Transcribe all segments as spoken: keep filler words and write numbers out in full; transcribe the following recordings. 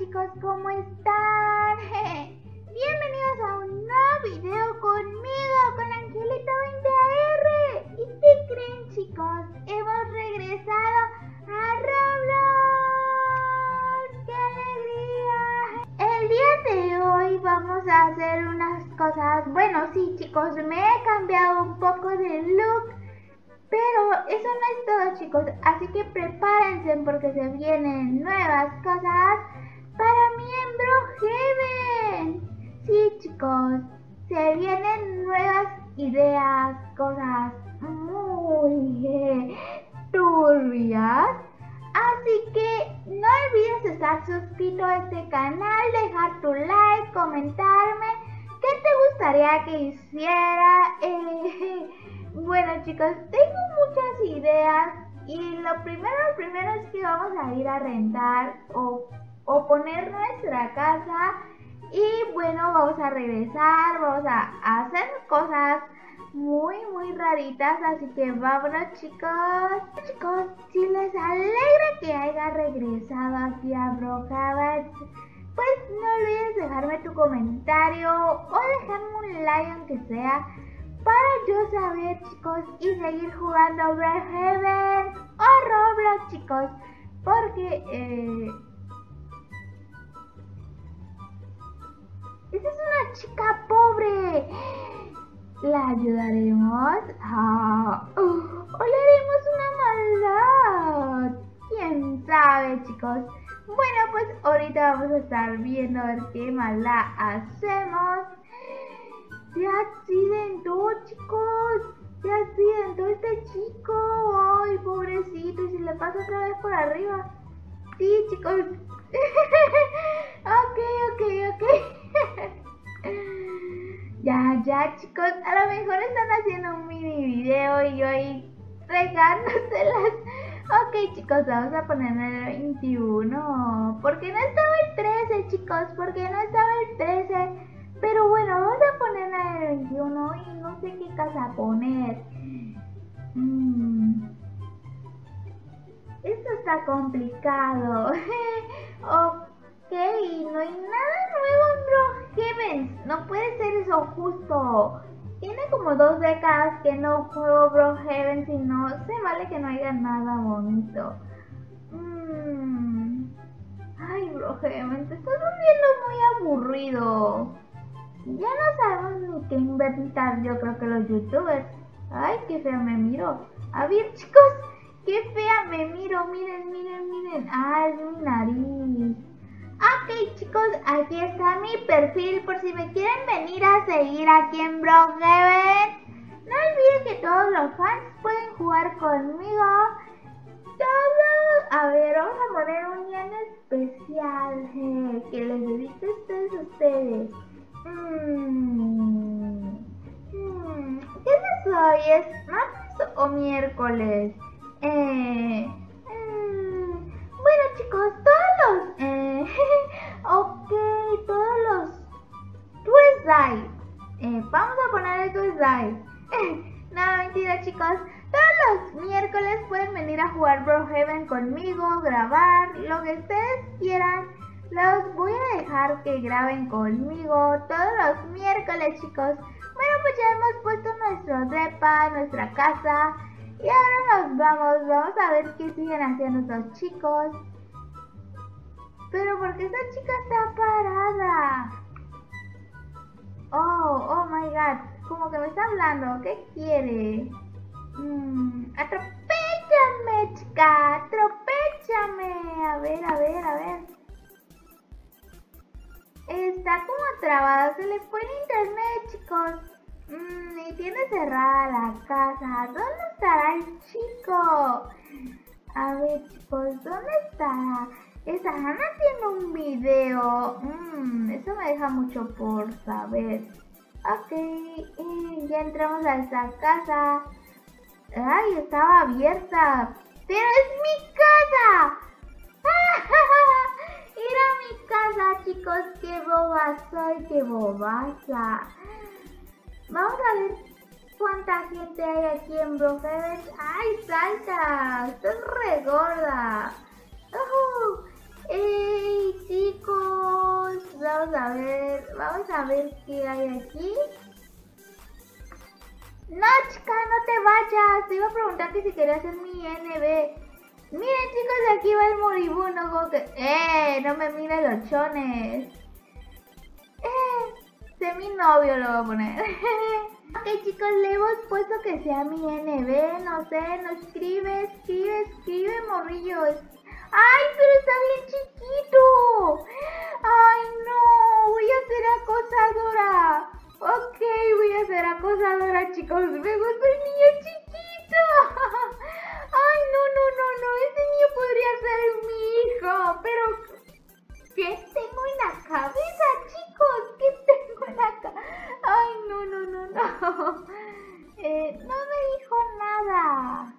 chicos, ¿cómo están? Bienvenidos a un nuevo video conmigo, con Angelita veinte A R. ¿Y qué creen, chicos? Hemos regresado a Roblox. ¡Qué alegría! El día de hoy vamos a hacer unas cosas. Bueno, sí, chicos, me he cambiado un poco de look, pero eso no es todo, chicos, así que prepárense porque se vienen nuevas cosas para Miembro Heaven. Sí, chicos, se vienen nuevas ideas, cosas muy eh, turbias. Así que no olvides estar suscrito a este canal, dejar tu like, comentarme qué te gustaría que hiciera. Eh, Bueno, chicos, tengo muchas ideas y lo primero, lo primero es que vamos a ir a rentar o, o poner nuestra casa y bueno, vamos a regresar, vamos a, a hacer cosas muy, muy raritas, así que vámonos, chicos. Chicos, si les alegra que haya regresado aquí a Brookhaven, pues no olvides dejarme tu comentario o dejarme un like aunque sea, para yo saber, chicos, y seguir jugando Brookhaven o Roblox, chicos, porque eh... esa es una chica pobre. ¿La ayudaremos? Ah, uh, ¿o le haremos una maldad? ¿Quién sabe, chicos? Bueno, pues ahorita vamos a estar viendo a ver qué maldad hacemos. Se accidentó, chicos. Se accidentó este chico. Ay, pobrecito. Y se le pasa otra vez por arriba. Sí, chicos. Ok, ok, ok. Ya, ya, chicos. A lo mejor están haciendo un mini video y yo ahí regándoselas. Ok, chicos, vamos a ponerle el veintiuno. ¿Por qué no estaba el trece, chicos? ¿Por qué no estaba el trece? Pero bueno, vamos a poner el veintiuno y no sé qué casa poner. Mm. Esto está complicado. Ok, no hay nada nuevo en Brookhaven. No puede ser eso justo. Tiene como dos décadas que no juego Brookhaven, si no se vale que no haya nada bonito. Mm. Ay, Brookhaven, te estás volviendo muy aburrido. Ya no sabemos ni qué inventar, yo creo que los youtubers. Ay, qué fea me miro. A ver, chicos, qué fea me miro. Miren, miren, miren. Ah, es mi nariz. Ok, chicos, aquí está mi perfil por si me quieren venir a seguir aquí en Brookhaven. No olviden que todos los fans pueden jugar conmigo. Todos. A ver, vamos a poner un día en especial eh, que les dedique a ustedes a ustedes. Hmm. Hmm. ¿Qué día hoy? ¿Es martes o miércoles? Eh, hmm. Bueno, chicos, todos los... Eh, ok, todos los... Tuesday. Eh, vamos a poner el Tuesday. Eh, no, mentira, chicos. Todos los miércoles pueden venir a jugar Brookhaven conmigo, grabar, lo que ustedes quieran. Los voy a dejar que graben conmigo todos los miércoles, chicos. Bueno, pues ya hemos puesto nuestro depa, nuestra casa. Y ahora nos vamos. Vamos a ver qué siguen haciendo estos chicos. Pero ¿por qué esta chica está parada? Oh, oh my god. Como que me está hablando. ¿Qué quiere? Mm, atropéllame, chica. Atropéllame. A ver, a ver, a ver. Está como trabada, se le fue el internet, chicos. Mm, y tiene cerrada la casa. ¿Dónde estará el chico? A ver, chicos, ¿dónde estará? ¿Estarán haciendo un video? Mm, eso me deja mucho por saber. Ok, y ya entramos a esta casa. Ay, estaba abierta. ¡Pero es mi casa! Era mi casa, chicos. Qué boba soy, qué bobaza. Vamos a ver cuánta gente hay aquí en Brookhaven. ¡Ay, salta! Estás re gorda. Uh, ¡Ey, chicos! vamos a ver, vamos a ver qué hay aquí. No, chica, no te vayas. Te iba a preguntar que si querías hacer mi N B. Miren, chicos, aquí va el moribundo. Como que... ¡Eh! No me miren los chones. ¡Eh! Sé mi novio, lo voy a poner. Ok, chicos, le hemos puesto que sea mi N B. No sé, no escribe, escribe, escribe, morrillos. ¡Ay, pero está bien chiquito! ¡Ay, no! Voy a ser acosadora. Ok, voy a ser acosadora, chicos. Me gusta el niño chiquito. Ay, no, no, no, no. Ese niño podría ser mi hijo. Pero, ¿qué tengo en la cabeza, chicos? ¿Qué tengo en la cabeza? Ay, no, no, no, no. Eh, no me dijo nada.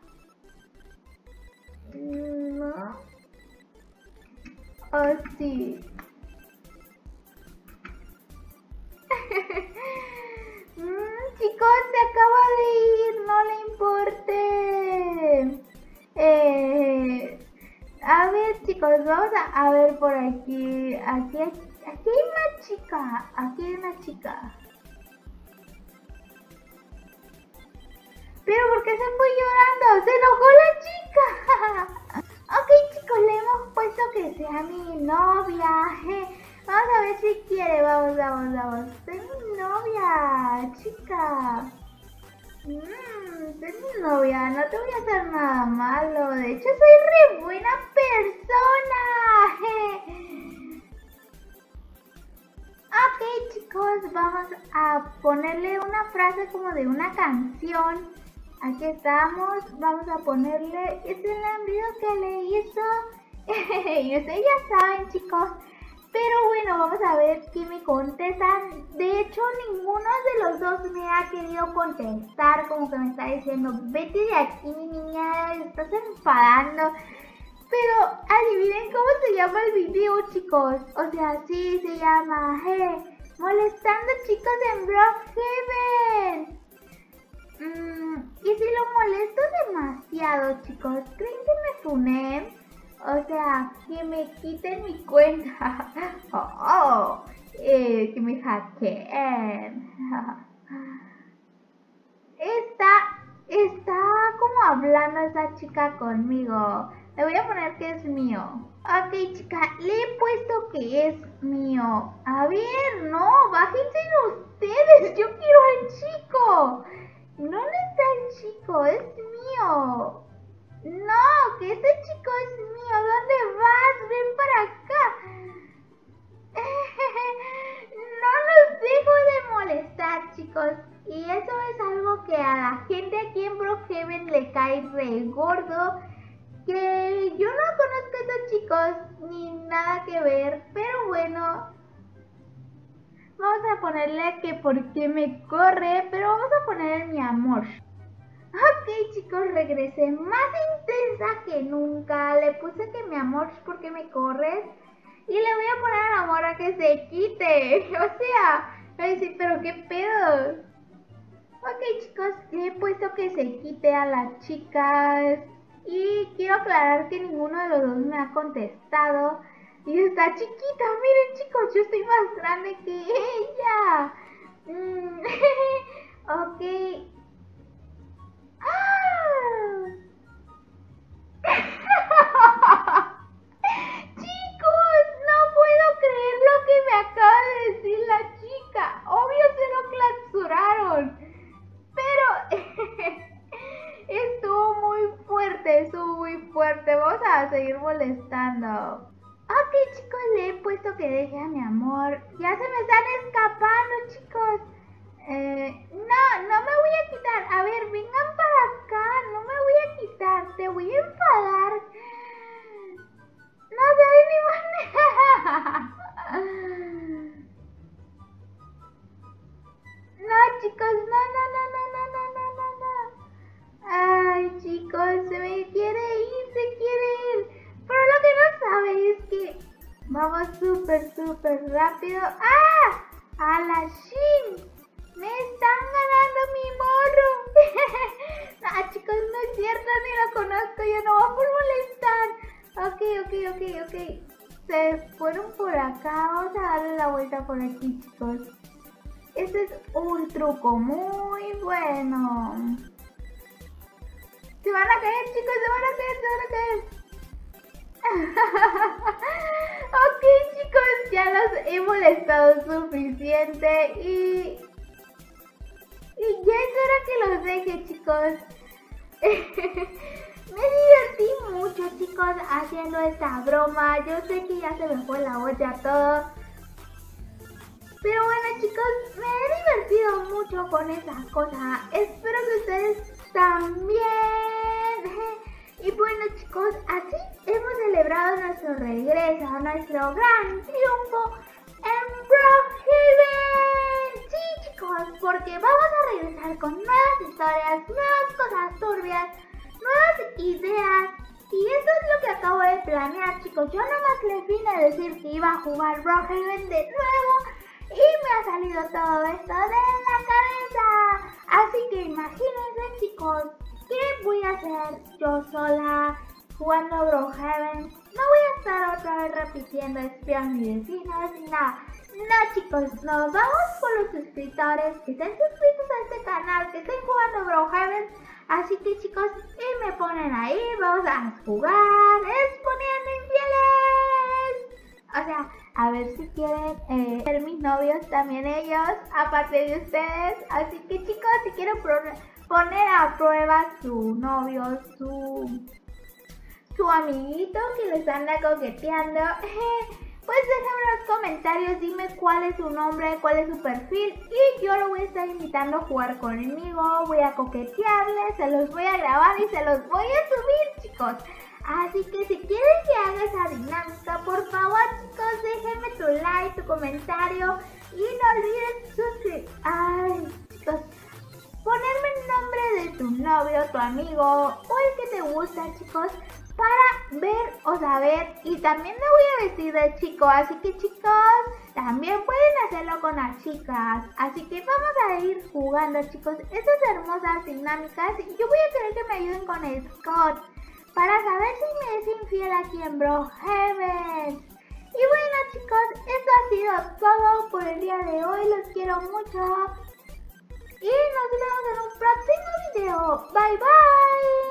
No. Oh, sí. mm, chicos, se acaba de ir, no le importe. Eh, a ver, chicos, vamos a, a ver por aquí. Aquí hay, aquí hay una chica. Aquí hay una chica. Pero ¿por qué se fue llorando? ¡Se enojó la chica! Ok, chicos, le hemos puesto que sea mi novia. Vamos a ver si quiere. Vamos, vamos, vamos. Soy mi novia, chica. Mmm, soy mi novia. No te voy a hacer nada malo. De hecho, soy re buena persona. Ok, chicos, vamos a ponerle una frase como de una canción. Aquí estamos. Vamos a ponerle. Es el envío que le hizo. Y ustedes ya saben, chicos. Pero bueno, vamos a ver qué me contestan. De hecho, ninguno de los dos me ha querido contestar. Como que me está diciendo, vete de aquí, mi niña, estás enfadando. Pero adivinen cómo se llama el video, chicos. O sea, sí, se llama hey, molestando chicos en Brookhaven. Mm, y si lo molesto demasiado, chicos, ¿creen que me funen? O sea, que me quiten mi cuenta. Oh, oh, eh, que me hackeen. Está, está como hablando esa chica conmigo. Le voy a poner que es mío. Ok, chica, le he puesto que es mío. A ver, no, bájense ustedes. Yo quiero al chico. No está el chico, es mío. No, que ese chico es mío. ¿Dónde vas? Ven para acá. No los dejo de molestar, chicos. Y eso es algo que a la gente aquí en Brookhaven le cae re gordo. Que yo no conozco a estos chicos ni nada que ver. Pero bueno, vamos a ponerle que por qué me corre. Pero vamos a poner mi amor. Ok, chicos, regresé más intensa que nunca. Le puse que mi amor, ¿por qué me corres? Y le voy a poner a la morra que se quite. O sea, voy a decir, pero qué pedo. Ok, chicos, le he puesto que se quite a las chicas. Y quiero aclarar que ninguno de los dos me ha contestado. Y está chiquita, miren, chicos, yo estoy más grande que ella. Mm, ok. Chicos, no puedo creer lo que me acaba de decir la chica. Obvio se lo clausuraron. Pero estuvo muy fuerte, estuvo muy fuerte. Vamos a seguir molestando. Ok, chicos, le he puesto que deje a mi amor. Ya se me están escapando, chicos. Eh, no, no me voy a quitar. A ver, vengan para acá. No me voy a quitar. Te voy a enfadar. No se ve ni manera. No, chicos, no, no, no, no, no, no, no, no, no. Ay, chicos, se me quiere ir, se quiere ir. Pero lo que no sabe es que vamos súper, súper rápido. ¡Ah! ¡A la Shin! ¡Me están ganando mi morro! No, chicos, no es cierto, ni lo conozco, yo no voy por molestar. Ok, ok, ok, ok. se fueron por acá. Vamos a darle la vuelta por aquí, chicos. Este es un truco muy bueno. Se van a caer, chicos, se van a caer, se van a caer. Ok, chicos, ya los he molestado suficiente y... Y ya es hora que los deje, chicos. Me divertí mucho, chicos, haciendo esta broma. Yo sé que ya se me fue la olla todo. Pero bueno, chicos, me he divertido mucho con esas cosas. Espero que ustedes también. Y bueno, chicos, así hemos celebrado nuestro regreso, nuestro gran triunfo en Brookhaven. Sí, chicos, porque vamos a regresar con nuevas historias, nuevas cosas turbias, nuevas ideas. Y eso es lo que acabo de planear, chicos. Yo nomás le vine a decir que iba a jugar Brookhaven de nuevo y me ha salido todo esto de la cabeza. Así que imagínense, chicos, ¿qué voy a hacer yo sola jugando Brookhaven? No voy a estar otra vez repitiendo espías ni vecinos ni nada. No, chicos, nos vamos con los suscriptores que estén suscritos a este canal, que estén jugando Brookhaven. Así que, chicos, y me ponen ahí, vamos a jugar Exponiendo Infieles. O sea, a ver si quieren eh, ser mis novios también ellos, aparte de ustedes. Así que, chicos, si quieren poner a prueba su novio, su, su amiguito que les anda coqueteando, pues déjenme en los comentarios, dime cuál es su nombre, cuál es su perfil y yo lo voy a estar invitando a jugar conmigo, voy a coquetearles, se los voy a grabar y se los voy a subir, chicos. Así que si quieren que haga esa dinámica, por favor, chicos, déjenme tu like, tu comentario y no olviden suscribir. Ay, chicos, ponerme el nombre de tu novio, tu amigo o el que te gusta, chicos, para ver o saber. Y también me voy a vestir de chico, así que, chicos, también pueden hacerlo con las chicas. Así que vamos a ir jugando, chicos, estas hermosas dinámicas. Y yo voy a querer que me ayuden con el Scott para saber si me es infiel aquí en Brookhaven. Y bueno, chicos, esto ha sido todo por el día de hoy. Los quiero mucho y nos vemos en un próximo video. Bye bye.